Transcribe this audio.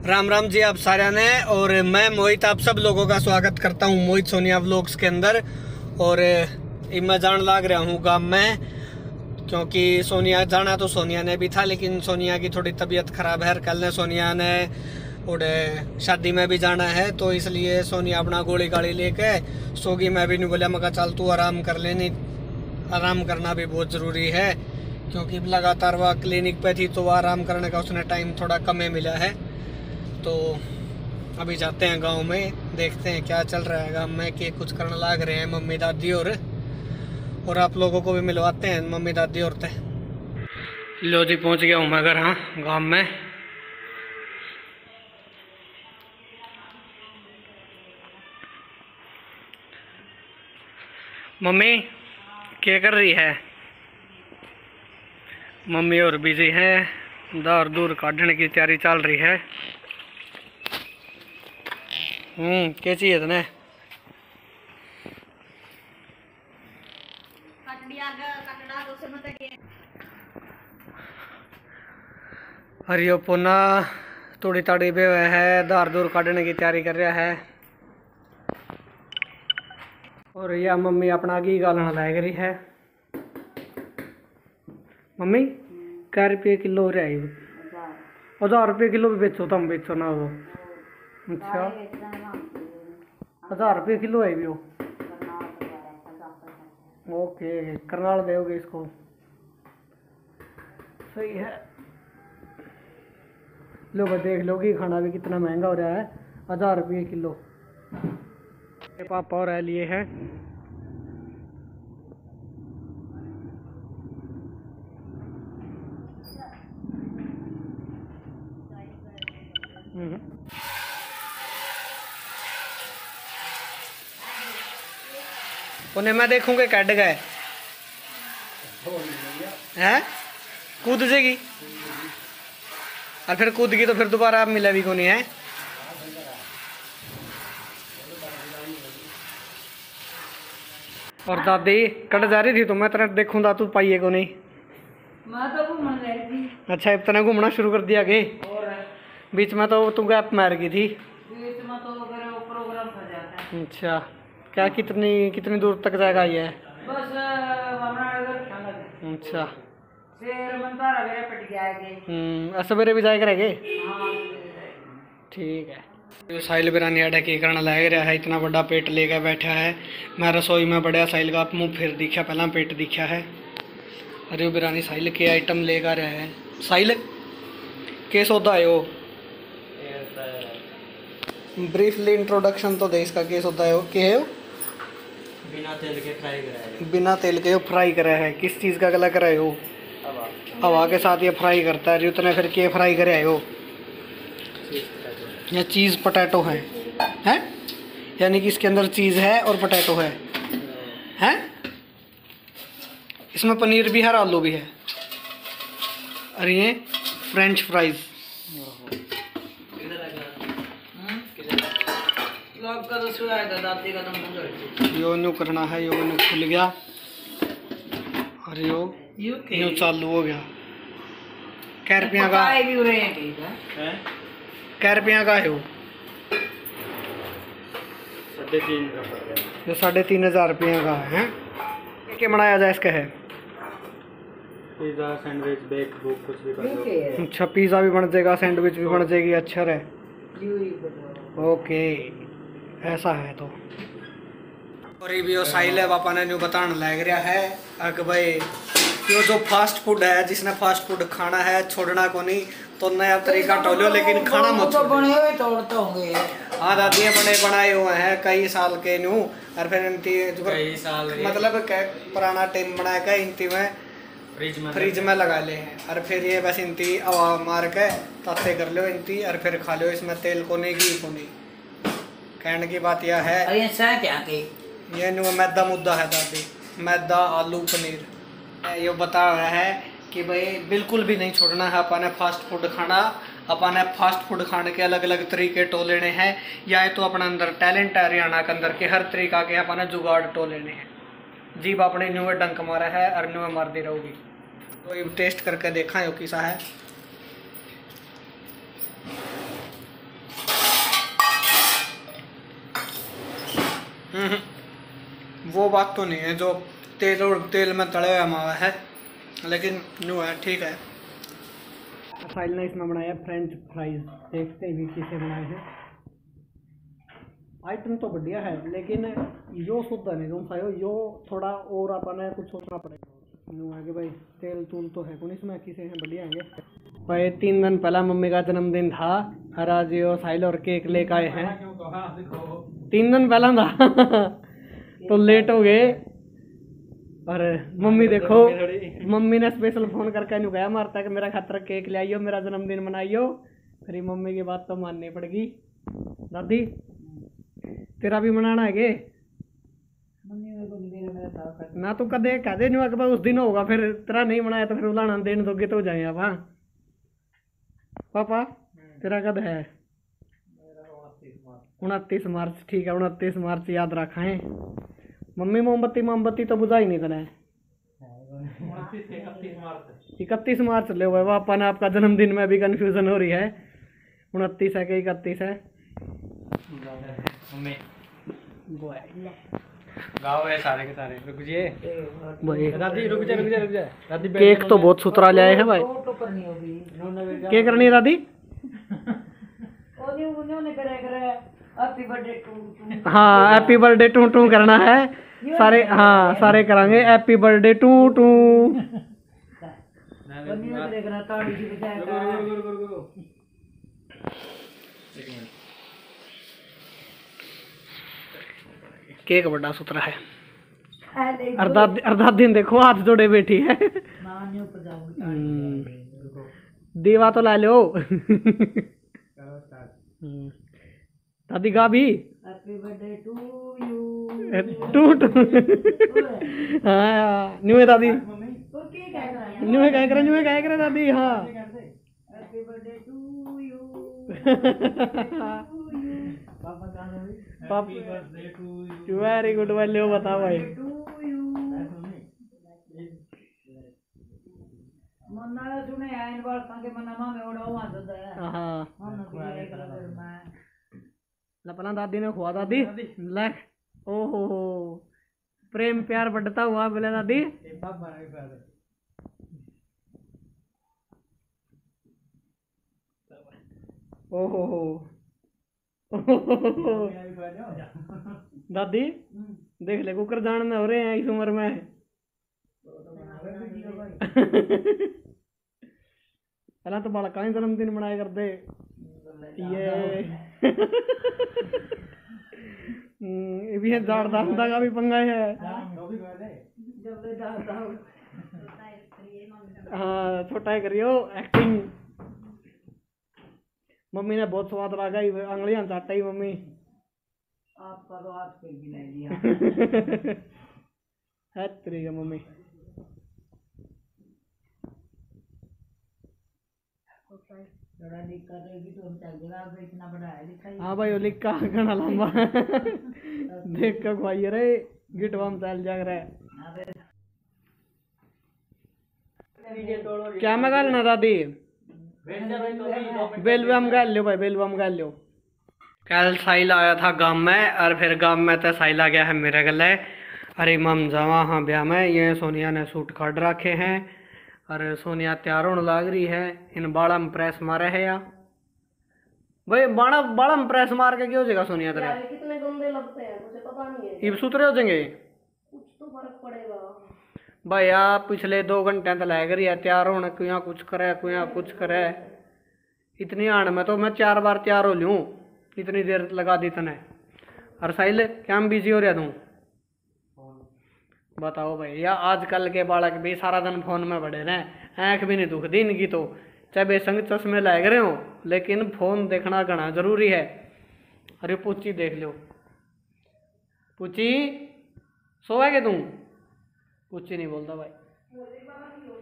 राम राम जी आप सारे ने। और मैं मोहित आप सब लोगों का स्वागत करता हूं मोहित सोनिया व्लॉग्स के अंदर। और मैं जान लाग रहा हूं गांव में, क्योंकि सोनिया जाना तो सोनिया ने भी था, लेकिन सोनिया की थोड़ी तबीयत खराब है। कल ने सोनिया ने और शादी में भी जाना है, तो इसलिए सोनिया अपना गोली गाड़ी लेके सोगी। मैं भी नहीं बोला, मगर चल तू आराम कर ले, नहीं आराम करना भी बहुत ज़रूरी है, क्योंकि लगातार वह क्लिनिक पे थी तो वह आराम करने का उसने टाइम थोड़ा कम ही मिला है। तो अभी जाते हैं गांव में, देखते हैं क्या चल रहा है गांव में, कि कुछ करने लाग रहे हैं मम्मी दादी और आप लोगों को भी मिलवाते हैं मम्मी दादी और ते। लो जी पहुंच गया हूँ मैं घर, हाँ गांव में। मम्मी क्या कर रही है? मम्मी और बिजी है, दार दूर काटने की तैयारी चल रही है। क्या चाहिए तने? हरियो पोना थोड़ी ताड़ी पे हुआ है, दार दूर काटने की तैयारी कर रहा है। और यह मम्मी अपना घी गालना लग रही है। मम्मी क्या रुपये किलो हो रहा है? 1000 रुपये किलो भी बेचो, तुम बेचो ना वो? अच्छा 1000 रुपये किलो है भी वो? ओके करनाल दोगे इसको, सही है। लो देख लो कि खाना भी कितना महंगा हो रहा है, 1000 रुपये किलो। पापा और लिए है। उन्हें मैं देखूंगा कट गए हैं, कूद जाएगी और फिर कूद गई तो फिर दोबारा मिला भी को नहीं है। और दादी कट जा रही थी तो मैं तेरा देखूंगा, तू पाइए को नहीं? मैं तो घूमने गई थी। अच्छा इतना घूमना शुरू कर दिया गे? और बीच में तो तू गैप मार गई थी। बीच में तो प्रोग्राम हो जाता है। अच्छा क्या कितनी दूर तक जाएगा ये? बस अच्छा शेर मंदारा मेरे पट गया है। सवेरे भी जाए करेंगे? हाँ ठीक है। जो साहिल बिरानी अड्डा की करना लग रहा है, इतना बड़ा पेट लेकर बैठा है। मैं रसोई में बढ़िया साहिल का मुँह फिर दिखा, पहला पेट दिखा है। अरे वो बिरानी साहिल के आइटम लेकर रहा है। साहिल के सौदा है वो? ब्रीफली इंट्रोडक्शन तो दे इसका, के सौदा है वो? के है वो? बिना तेल के फ्राई करा है। बिना तेल के फ्राई करा है? किस चीज़ का गला करा है वो? हवा के साथ ये फ्राई करता है। उतने फिर के फ्राई करे है वो? या चीज़ पटैटो है हैं? यानी कि इसके अंदर चीज़ है और पटैटो है हैं? इसमें पनीर भी है और आलू भी है। और ये फ्रेंच फ्राइज। यो न्यू करना है, यो न्यू खुल गया और यो न्यू चालू हो गया। कै रुपया का? कै रुपया का है वो? 3,500 रुपया का है। क्या बनाया जाए इसका है? पिज़्ज़ा सैंडविच बेक बुक कुछ भी कर दो। अच्छा पिज़्ज़ा भी बन जाएगा, सैंडविच भी बन जाएगी। अच्छा है, ओके ऐसा है तो। और ये साहिल है पापा ने न्यू बताने लग रहा है कि भाई यो जो फास्ट फूड है, जिसने फास्ट फूड खाना है छोड़ना को नहीं, तो नया तरीका टोलो, लेकिन खाना मत तो बने हुए तोड़ते होंगे। हाँ दादी बनाए हुए हैं कई साल के न्यू। और फिर इनती कई साल मतलब पुराना टाइम बनाया का इनती में फ्रिज में लगा ले हैं। और फिर ये बस इनती हवा मार के ताते कर लो इनती, और फिर खा लो। इसमें तेल को नहीं घी को नहीं। कहने की बात यह है ये न्यू मैदा मुद्दा है दादी, मैदा आलू पनीर। ये बता रहा है कि भाई बिल्कुल भी नहीं छोड़ना है अपन ने फास्ट फूड खाना। अपन ने फास्ट फूड खाने के अलग अलग तरीके टो लेने हैं, या तो अपने अंदर टैलेंट है हरियाणा के अंदर के हर तरीका के अपन ने जुगाड़ टो लेने हैं। जीभ अपने न्यू डंक मारा है और न्यू मार दी रहोगी। तो ये टेस्ट करके देखा है किसा है। वो बात तो नहीं है जो तेल में तले हुआ मावा है, लेकिन न्यू है, ठीक है। साहिल ने इसमें बनाया फ्रेंच फ्राइज, देखते हैं भी किसे बनाए हैं। आइटम तो बढ़िया है, लेकिन यो शुद्ध नहीं तुम खाओ, यो थोड़ा और अपन कुछ सोचना पड़ेगा। न्यू है कि भाई तेल तूल तो है कौन इसमें, किसे हैं बढ़िया है भाई। 3 दिन पहला मम्मी का जन्मदिन था और आज यो साहिल और केक लेकर आए हैं। 3 दिन पहला था तो लेट हो गए। और मम्मी देखो, मम्मी ने स्पेशल फोन करके नहीं गया मारता कि मेरा खातर केक ले आइयो, मेरा जन्मदिन मनाइयो। फिर मम्मी की बात तो माननी पड़ेगी। दादी तेरा भी मनाना है के? ना तो कदे कहते नहीं कि उस दिन होगा, फिर तेरा नहीं मनाया तो फिर उलाना देने दोगे तो हो जाए आप। हाँ पापा तेरा कद है? 29 मार्च, ठीक है 29 मार्च याद रखा है। मम्मी मोमबत्ती तो बुझा ही नहीं था। 31 मार्च ले हुआ पापा ने, आपका जन्मदिन में भी कंफ्यूजन हो रही है। 29 है कि 31 है? गाँव है सारे के सारे। रुक जाइए दादी, रुक जा दादी। केक तो बहुत सुथरा ले आए हैं भाई। क्या करनी है दादी? हाँ हैप्पी बर्थडे टू टू करना है सारे। हाँ सारे करांगे happy birthday to to. Cake बड़ा सुथरा है। अर्धा दिन देखो हाथ जोड़े बैठी है। दीवा तो ला लो। दादी गा भी happy birthday to you to to. हाँ न्यू है दादी, न्यू है क्या करे दादी। हाँ happy birthday to you. Very good भाई, लो बताओ भाई। लपना दादी ने खुआ दादी ले। ओहो प्रेम प्यार बढ़ता हुआ बोले दादी। ओहो दादी देख ले कुकर जानने हो रहे हैं इस उम्र में। पहला तो बालका ही जन्मदिन मनाया करते ये। भी है दादा का भी पंगा है। हाँ छोटा ही करियो एक्टिंग। मम्मी ने बहुत स्वाद लगा, अंगलियां चाटा ही मम्मी। आपका तो हाथ पे भी नहीं दिया है तेरी मम्मी। हाँ भाई लिखा घना लंबा देख कर खुआइए रे गिटवा में चल जाग रहा है। क्या मैं गालना दादी? बेलबम गाल लो भाई, बेलबम गाल लो। कल साहिल आया था गांव में और फिर गांव में तो साहिल आ गया है मेरे गले। अरे मम जावा हाँ ब्याह में। ये सोनिया ने सूट काट रखे हैं और सोनिया तैयार होने लग रही है। इन बाड़ा में प्रेस मारे है या भाई? बाड़ा में प्रेस मार के क्या हो जाएगा सोनिया तेरे? कितने गंदे लगते हैं मुझे पता नहीं है। ये सुथरे हो जाएंगे? कुछ तो फर्क पड़ेगा भाई आप पिछले 2 घंटे तो लग रही है तैयार होने, कुछ कुछ करे कुछ करे। इतनी आड़ में तो मैं 4 बार तैयार हो लूँ, इतनी देर लगा दी तने। और साहिल क्या बिजी हो रहा तू? बताओ भाई। या आजकल के बालक भी सारा दिन फोन में बड़े रहे, आँख भी नहीं दुखती इनकी तो, चाहे बेसंग चश्मे लग रहे हो, लेकिन फोन देखना घना जरूरी है। अरे पूछी देख लो, पूछी सोया के तू? पूछी नहीं बोलता भाई।